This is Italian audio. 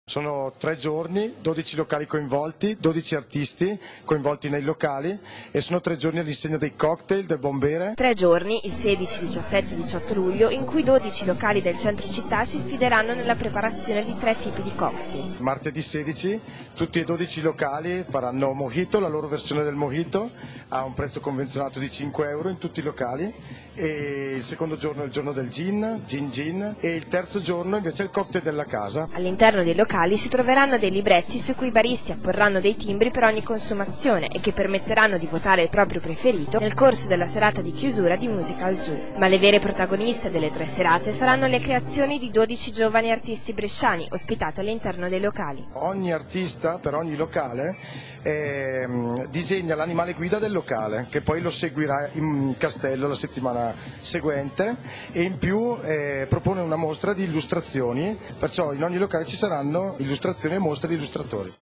Sono 3 giorni, 12 locali coinvolti, 12 artisti coinvolti nei locali e sono 3 giorni all'insegna dei cocktail, del buon bere. 3 giorni, il 16, 17 e 18 luglio, in cui 12 locali del centro città si sfideranno nella preparazione di 3 tipi di cocktail. Martedì 16 tutti e 12 locali faranno mojito, la loro versione del mojito, a un prezzo convenzionato di 5 euro in tutti i locali, e il secondo giorno è il giorno del gin, e il terzo giorno invece è il cocktail della casa. All'interno dei locali si troveranno dei libretti su cui i baristi apporranno dei timbri per ogni consumazione e che permetteranno di votare il proprio preferito nel corso della serata di chiusura di Musical Zoo. Ma le vere protagoniste delle 3 serate saranno le creazioni di 12 giovani artisti bresciani ospitate all'interno dei locali. Ogni artista per ogni locale disegna l'animale guida del locale, che poi lo seguirà in castello la settimana seguente, e in più propone una mostra di illustrazioni, perciò in ogni locale ci saranno illustrazioni e mostre di illustratori.